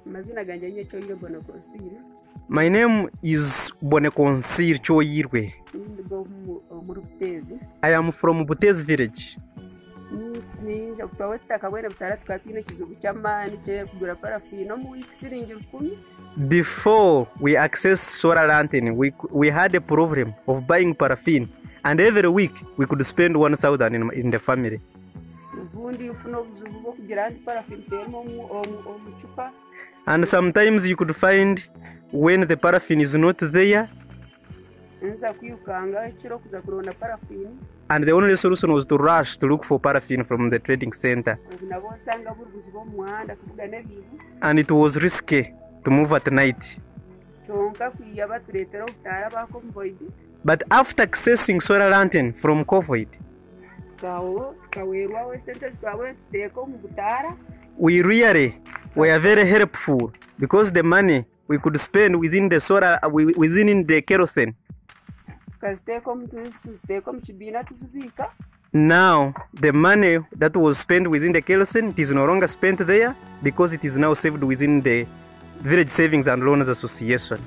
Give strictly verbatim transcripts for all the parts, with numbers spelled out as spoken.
Mazina ganje nye Choyirwe Bonekonsire. My name is Bonekonsire Choyirwe. I am from Butezi village. Ni ni ukaweta kabwene butara tukatine kizugu cyamani cyo kugura parafini no mu week siringi rukumi. Before we access solar lantern, we we had a problem of buying paraffin, and every week we could spend one thousand in, in the family. And sometimes you could find when the paraffin is not there, and the only solution was to rush to look for paraffin from the trading center. And it was risky to move at night. But after accessing solar lantern from COVID, we really were very helpful because the money we could spend within the solar, within the kerosene. Now, the money that was spent within the kerosene is no longer spent there because it is now saved within the Village Savings and Loans Association.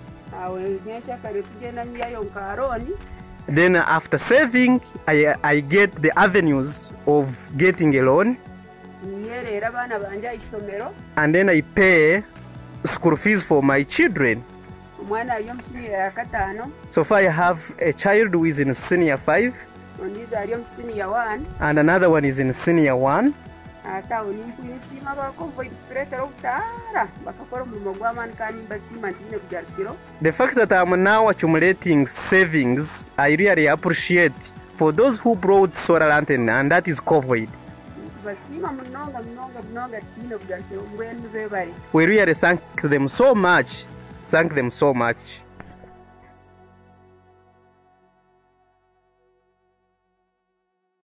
Then after saving, I, I get the avenues of getting a loan. And then I pay school fees for my children. So far I have a child who is in senior five. And another one is in senior one. The fact that I'm now accumulating savings, I really appreciate for those who brought solar lantern, and that is COVID. We really thank them so much. Thank them so much.